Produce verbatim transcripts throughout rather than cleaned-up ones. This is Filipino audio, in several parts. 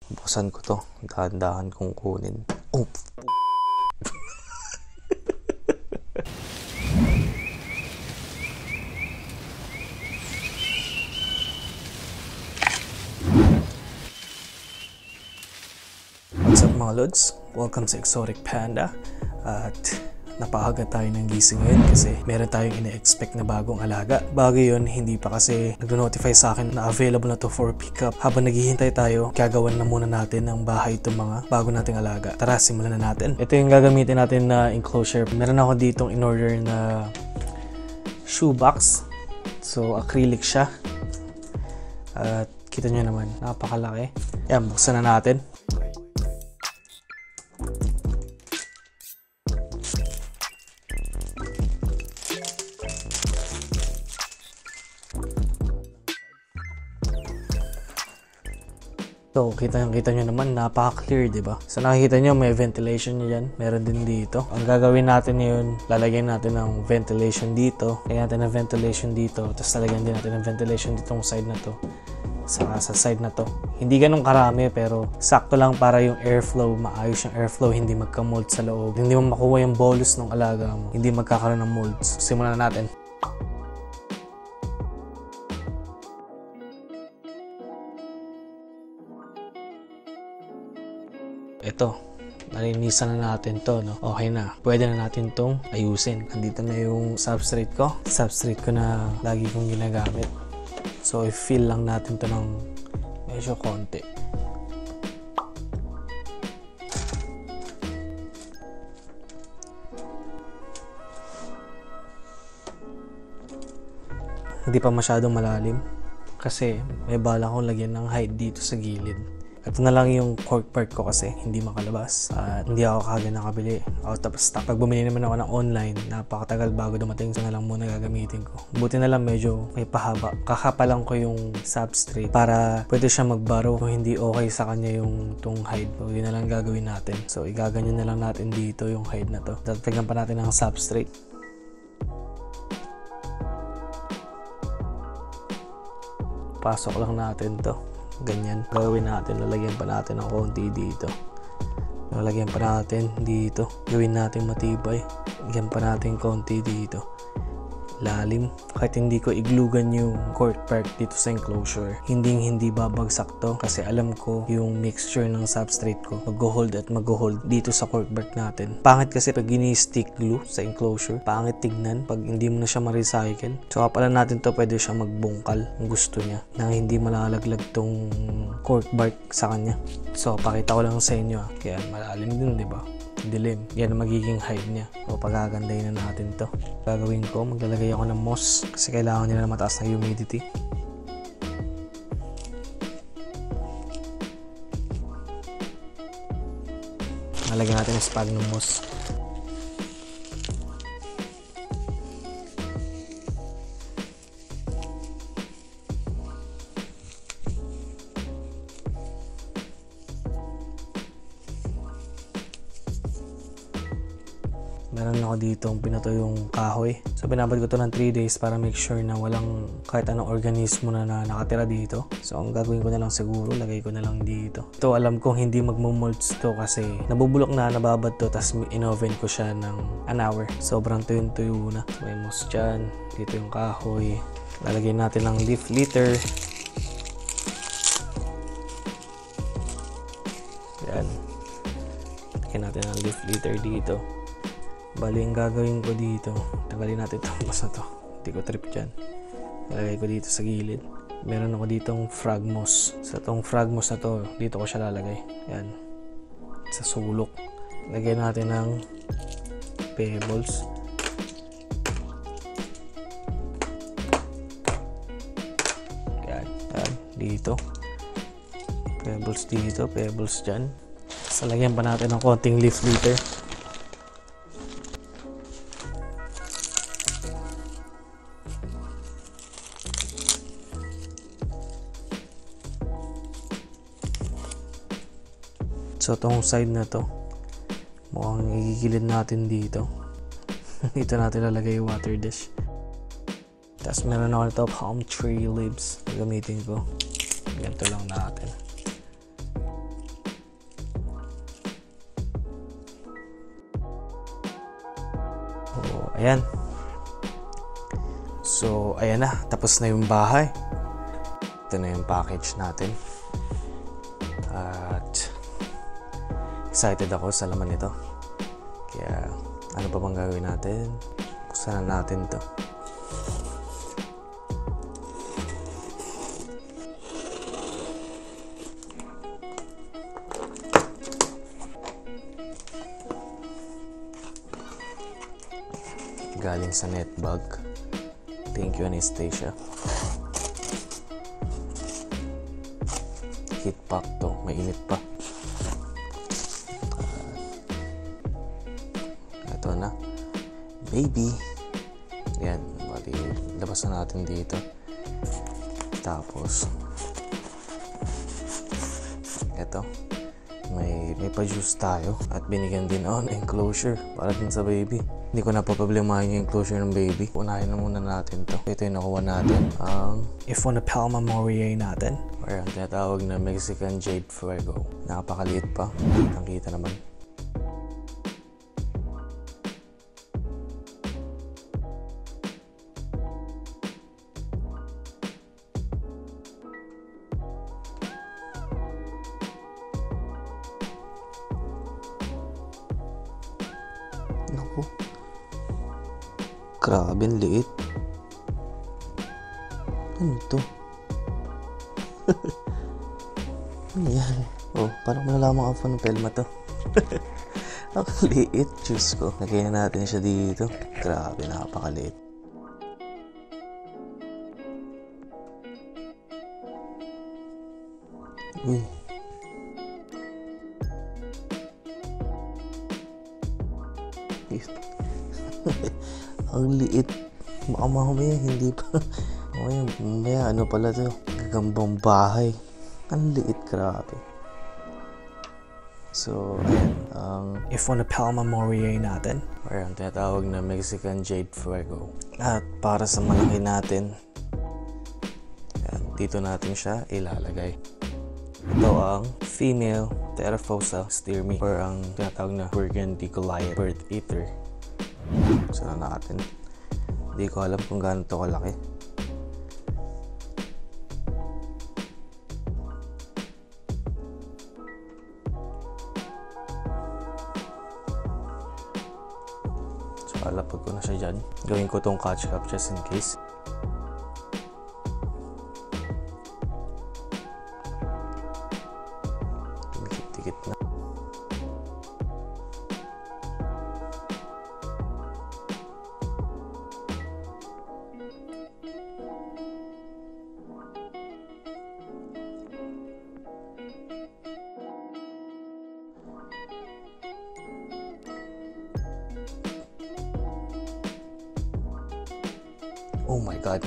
Buksan ko to. Dahan-dahan kong kunin. Oh! What's up mga lods? Welcome sa Exotic Panda. At napaaga tayo ng gising ngayon kasi meron tayong ina-expect na bagong alaga. Bago yun, hindi pa kasi nag-notify sa akin na available na to for pickup. Habang naghihintay tayo, gagawan na muna natin ng bahay itong mga bago nating alaga. Tara, simulan na natin. Ito yung gagamitin natin na enclosure. Meron ako ditong in-order na shoebox. So, acrylic siya. At kita nyo naman, napakalaki. Yan, buksan na natin. So, kita nyo, kita nyo naman, napaka-clear, di ba? So, nakikita nyo, may ventilation nyo dyan. Meron din dito. Ang gagawin natin yun, lalagyan natin ng ventilation dito. Lagyan natin ng ventilation dito. Tapos, lalagyan din natin ng ventilation ditong side na to. Saka sa side na to. Hindi ganun karami, pero sakto lang para yung airflow, maayos yung airflow, hindi magka-mold sa loob. Hindi mo makuha yung bolus ng alaga mo. Hindi magkakaroon ng molds. Simulan na natin. Ito, nalinisan na natin to, no? Okay na. Pwede na natin tong ayusin. Andito na yung substrate ko. Substrate ko na lagi kong ginagamit. So, i-fill lang natin to ng medyo konti. Hindi pa masyadong malalim kasi may bala akong lagyan ng height dito sa gilid. Ito na lang yung cork part ko kasi hindi makalabas at hindi ako kagad nakabili out of stock. Pag bumili naman ako ng online, napakatagal bago dumating. So na lang muna gagamitin ko. Buti na lang medyo may pahaba. Kakapalan ko yung substrate para pwede siya magbaro kung hindi okay sa kanya yung tong hide. So yun na lang gagawin natin. So igaganyan na lang natin dito yung hide na to. Tatagyan pa natin ng substrate. Pasok lang natin to. Ganyan. Gawin natin, lalagyan pa natin ng konti dito. Lalagyan pa natin dito. Gawin natin matibay. Lagyan pa natin konti dito. Lalim. Kahit hindi ko iglugan yung cork part dito sa enclosure, hindi hindi babagsak to kasi alam ko yung mixture ng substrate ko mag-hold at mag-hold dito sa cork part natin. Pangit kasi pag gini-stick glue sa enclosure, pangit tignan pag hindi mo na siya ma-recycle. So kapalan natin to, pwede siya magbungkal kung gusto niya nang hindi malalaglag tong cork bark sa kanya. So pakita ko lang sa inyo, kaya malalim din, di ba? Dilim. Yan ang magiging hide niya. So, pagagandahin na natin to. Gagawin ko, maglalagay ako ng moss kasi kailangan nila na mataas na humidity. Nalagyan natin yung sphagnum moss. Meron ako dito pinato yung kahoy. So binabad ko to ng three days para make sure na walang kahit anong organismo na, na nakatira dito. So ang gagawin ko na lang siguro, lagay ko na lang dito. Ito alam kong hindi magmo-molds to kasi nabubulok na, nababad to, tapos in-oven ko siya ng an hour. Sobrang tuyong-tuyo na. May moss dyan. Dito yung kahoy. Lalagyan natin ng leaf litter. Yan. Lagyan natin ng leaf litter dito. Bali, ang gagawin ko dito, tanggalin natin itong mas na to. Hindi ko trip dyan. Lalagay ko dito sa gilid. Meron ako ditong frog moss. Sa itong frog moss na to, dito ko siya lalagay. Yan. Sa sulok. Lagyan natin ng pebbles. Yan. Yan. Dito. Pebbles dito. Pebbles dyan. Sa lagyan pa natin ng konting leaf litter. So, itong side na to, mukhang igigilid natin dito. Dito natin lalagay yung water dish. Tapos meron ako ito, palm tree leaves. Gamitin ko. Ganito lang natin. ayan. So, ayan na. Tapos na yung bahay. Ito na yung package natin. At excited ako sa laman nito. Kaya, ano pa bang gagawin natin? Buksan na natin to. Galing sa netbag. Thank you, Anastasia. Heat pack to. Mainit pa. Uh, ito na. Baby. Yan. Bali, labas na natin dito. Tapos, ito. May, may pa-juice tayo. At binigyan din ako ng enclosure para din sa baby. Hindi ko na paproblemahin yung enclosure ng baby. Unahin na muna natin to. Ito yung nakuha natin. Ang um, Aphonopelma Mooreae natin. Or ang tinatawag na Mexican Jade Fuego. Nakapakaliit pa. Nakita naman. Naku. Grabe, ang liit. Ano to? Ano yan? Oh, parang malalamang Aphonopelma to. Ang liit, Diyos ko. Lagyan na natin siya dito. Grabe, napakaliit. Uy. Ang liit. Baka mamaya hindi pa. Mamaya, mamaya ano pala to? Gagambang bahay. Ang liit, grabe. So, ayan. Ang Aphonopelma Mooreae natin. Or ang tinatawag na Mexican Jade Fuego. At para sa malaki natin, ayan, dito natin siya ilalagay. Ito ang female Theraphosa Stirmi. Or ang tinatawag na Burgundy Goliath Bird Eater. Sana natin. Hindi ko alam kung gaano ito kalaki. So, alapag ko na siya dyan. Gawin ko itong catch cup just in case. Tikit-tikit na. Oh my God.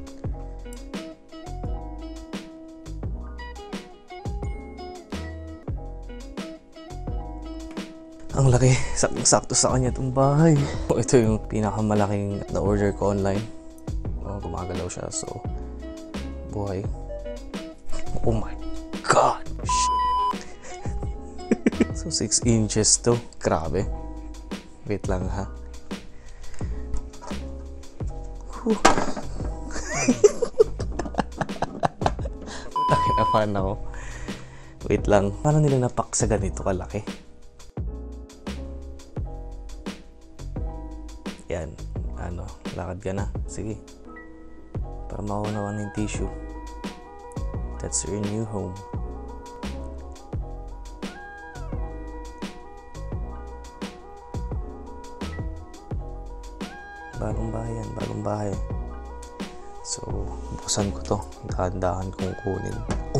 Ang laki. Saktong-sakto sa kanya itong bahay. Ito yung pinakamalaking na-order ko online. Oh, gumagalaw siya. So, buhay. Oh my God. Shit. So, six inches to. Grabe. Wait lang ha. Nakinapan ako. Wait lang. Paano nila napak sa ganito kalaki? Yan. Ano, lakad ka na. Sige. Para maunawan yung tissue. That's your new home. Bagong bahay yan, bagong bahay. So, buksan ko to. Dahan-dahan kong kunin. Oh!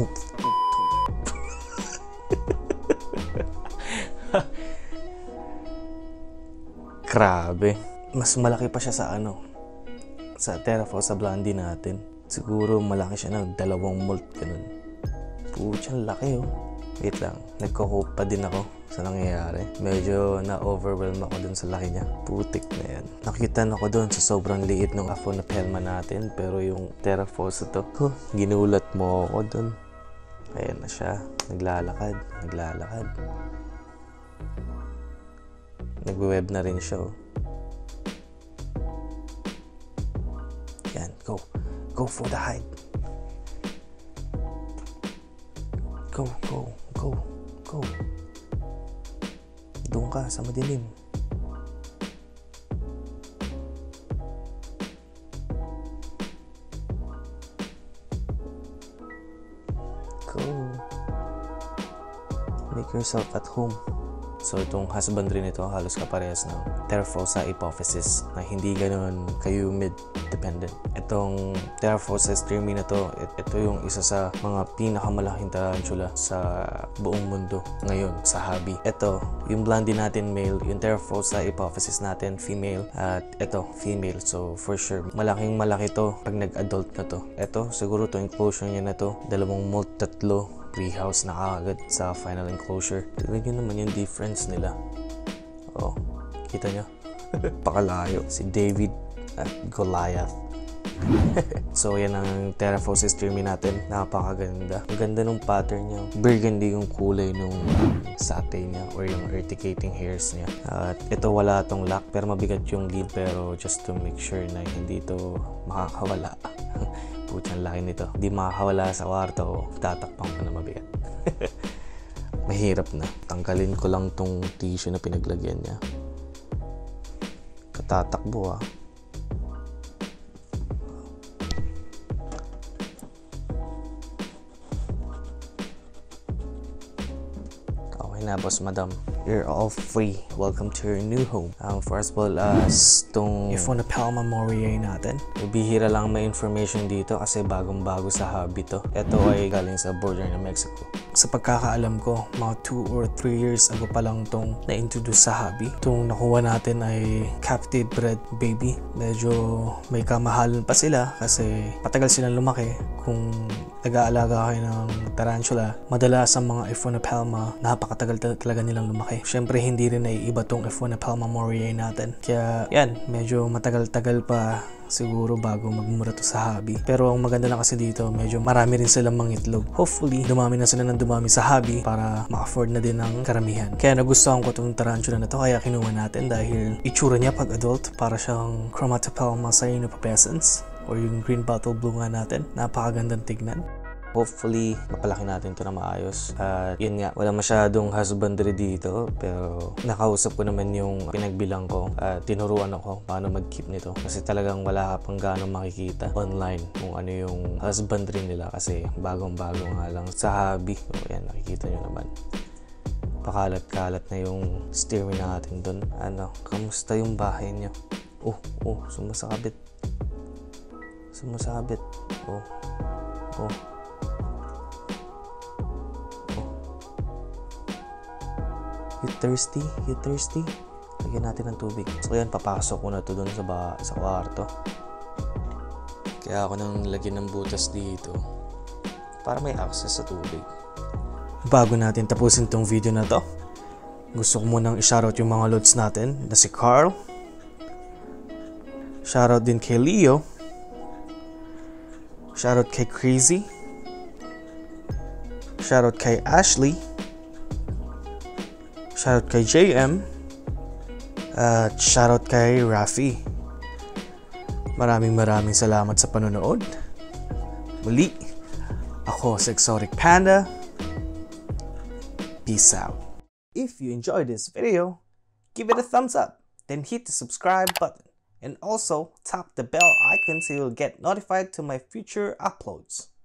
Grabe. Mas malaki pa siya sa ano, sa Theraphosa blondie natin. Siguro malaki siya ng dalawang molt ganun. Pucha, laki oh. Wait lang, nagko-hope pa din ako sa nangyayari. Medyo na-overwhelm ako dun sa laki niya. Putik na yan. Nakikitan ako dun sa sobrang liit ng Aphonopelma natin. Pero yung Theraphosa to, huh, ginulat mo ako dun. Ayan na siya. Naglalakad, naglalakad. Nagwe-web na rin siya oh. Go. Go for the hide. Go, go, go, go. Doon ka sa madilim. Go. Make yourself at home. So itong husbandry nito halos kaparehas ng Theraphosa hypophysis na hindi ganoon ka-humid dependent. Itong Theraphosa Stirmi na to, ito yung isa sa mga pinakamalaking tarantula sa buong mundo ngayon sa hobby. Ito, yung blondie natin male, yung Theraphosa hypophysis natin female, at ito female. So for sure, malaking malaki to pag nag-adult na to. Ito, siguro to enclosure niya na to, dalawang molt tatlo treehouse na kaagad sa final enclosure. Tignan nyo naman yung difference nila. Oh, kita nyo? Pakalayo. Si David at Goliath. So yan ang Theraphosa Stirmi natin. Napakaganda. Ang ganda ng pattern niya. Burgundy yung kulay nung satay niya or yung urticating hairs niya. At ito wala tong lock pero mabigat yung lead, pero just to make sure na hindi ito makakawala. Putyang laki nito. Hindi makakawala sa kwarto o tatakpang ko na mabigat. Mahirap na. Tanggalin ko lang tong tissue na pinaglagyan niya. Katatakbo ah. Okay na boss, madam. You're all free. Welcome to your new home. Um, for as well as tong Aphonopelma Mooreae natin. Bihira lang may information dito kasi bagong-bago sa hobby to. Ito ay galing sa border ng Mexico. Sa pagkakaalam ko, mga two or three years ago pa lang tong na-introduce sa hobby. Itong nakuha natin ay captive bred baby. Medyo may kamahalan pa sila kasi patagal silang lumaki. Kung nag-aalaga kayo ng tarantula, madalas ang mga Aphonopelma, napakatagal talaga nilang lumaki. Syempre hindi rin naiiba tong Aphonopelma Mooreae natin. Kaya yan, medyo matagal-tagal pa siguro bago magmura to sa hobby. Pero ang maganda lang kasi dito, medyo marami rin silang mangitlog. Hopefully, dumami na sila ng dumami sa hobby para ma-afford na din ng karamihan. Kaya nagustuhan ko itong tarantula na to, kaya kinuha natin dahil itsura niya pag adult para siyang Aphonopelma cyanopubescens or yung green bottle blue nga natin. Napakagandang tignan. Hopefully, mapalaki natin ito na maayos. At yun nga, wala masyadong husbandry dito. Pero nakausap ko naman yung pinagbilang ko at tinuruan ako paano mag-keep nito. Kasi talagang wala ka pang gano'ng makikita online kung ano yung husbandry nila. Kasi bagong-bago nga lang sa hobby. So yan, nakikita nyo naman. Pakalat-kalat na yung Stirmi natin dun. Ano, kamusta yung bahay nyo? Oh, oh, sumasabit. Sumasabit. Oh, oh. You thirsty? You thirsty? Lagyan natin ng tubig. So yan, papasok ko na to dun sa, ba sa kwarto. Kaya ako nang lagyan ng butas dito para may access sa tubig. Bago natin tapusin tong video na to, gusto ko munang i-shoutout yung mga lods natin na si Carl. Shoutout din kay Leo. Shoutout kay Crazy. Shoutout kay Ashley. Shoutout kay J M. At shoutout kay Rafi. Maraming maraming salamat sa panonood. Muli, ako si Exotic Panda. Peace out. If you enjoyed this video, give it a thumbs up. Then hit the subscribe button. And also tap the bell icon so you'll get notified to my future uploads.